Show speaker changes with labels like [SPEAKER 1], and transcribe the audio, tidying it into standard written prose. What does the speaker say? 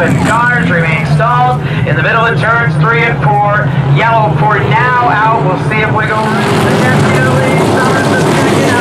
[SPEAKER 1] 7 cars remain stalled in the middle of turns 3 and 4. Yellow for now out. We'll see if Wiggle the deputy lead starts to get out.